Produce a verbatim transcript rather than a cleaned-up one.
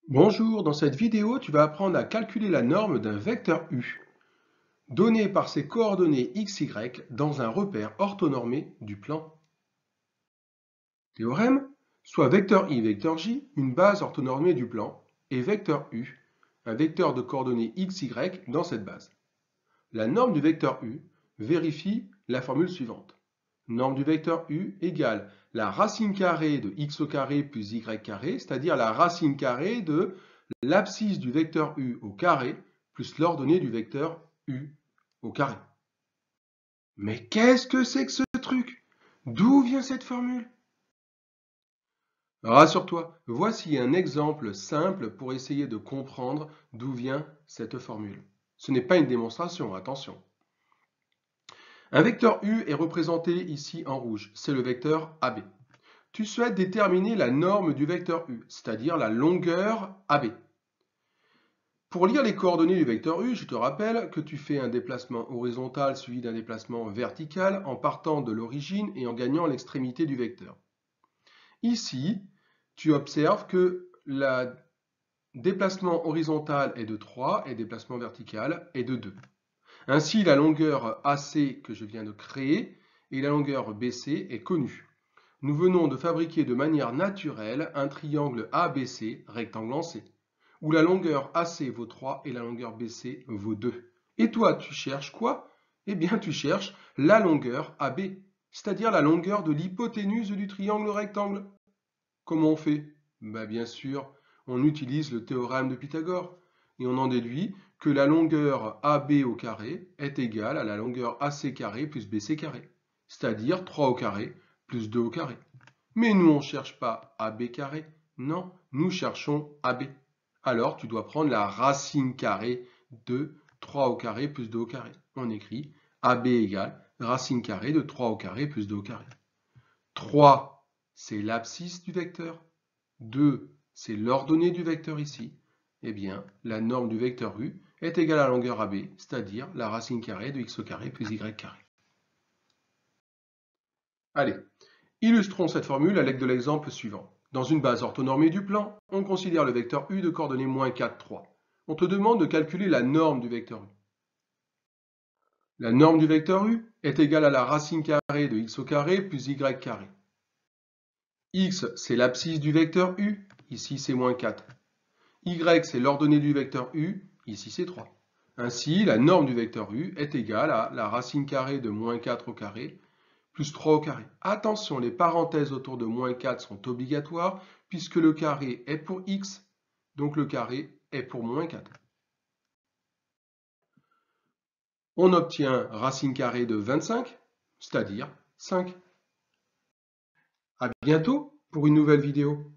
Bonjour, dans cette vidéo, tu vas apprendre à calculer la norme d'un vecteur U, donné par ses coordonnées x, y dans un repère orthonormé du plan. Théorème, soit vecteur i, vecteur j, une base orthonormée du plan, et vecteur U, un vecteur de coordonnées x, y dans cette base. La norme du vecteur U vérifie la formule suivante. Norme du vecteur U égale la racine carrée de x au carré plus y carré, c'est-à-dire la racine carrée de l'abscisse du vecteur U au carré plus l'ordonnée du vecteur U au carré. Mais qu'est-ce que c'est que ce truc? D'où vient cette formule? Rassure-toi, voici un exemple simple pour essayer de comprendre d'où vient cette formule. Ce n'est pas une démonstration, attention. Un vecteur U est représenté ici en rouge, c'est le vecteur A B. Tu souhaites déterminer la norme du vecteur U, c'est-à-dire la longueur A B. Pour lire les coordonnées du vecteur U, je te rappelle que tu fais un déplacement horizontal suivi d'un déplacement vertical en partant de l'origine et en gagnant l'extrémité du vecteur. Ici, tu observes que le déplacement horizontal est de trois et le déplacement vertical est de deux. Ainsi, la longueur A C que je viens de créer et la longueur B C est connue. Nous venons de fabriquer de manière naturelle un triangle A B C rectangle en C, où la longueur A C vaut trois et la longueur B C vaut deux. Et toi, tu cherches quoi? Eh bien, tu cherches la longueur A B, c'est-à-dire la longueur de l'hypoténuse du triangle rectangle. Comment on fait? Ben, bien sûr, on utilise le théorème de Pythagore et on en déduit que la longueur A B au carré est égale à la longueur A C carré plus B C carré, c'est-à-dire trois au carré plus deux au carré. Mais nous, on ne cherche pas A B carré, non, nous cherchons A B. Alors, tu dois prendre la racine carrée de trois au carré plus deux au carré. On écrit A B égale racine carrée de trois au carré plus deux au carré. trois, c'est l'abscisse du vecteur. deux, c'est l'ordonnée du vecteur ici. Eh bien, la norme du vecteur U est égale à la longueur A B, c'est-à-dire la racine carrée de x au carré plus y carré. Allez, illustrons cette formule avec de l'exemple suivant. Dans une base orthonormée du plan, on considère le vecteur U de coordonnées moins quatre, trois. On te demande de calculer la norme du vecteur U. La norme du vecteur U est égale à la racine carrée de x au carré plus y carré. X, c'est l'abscisse du vecteur U, ici c'est moins quatre. Y, c'est l'ordonnée du vecteur U, ici c'est trois. Ainsi, la norme du vecteur U est égale à la racine carrée de moins quatre au carré plus trois au carré. Attention, les parenthèses autour de moins quatre sont obligatoires puisque le carré est pour x, donc le carré est pour moins quatre. On obtient racine carrée de vingt-cinq, c'est-à-dire cinq. À bientôt pour une nouvelle vidéo.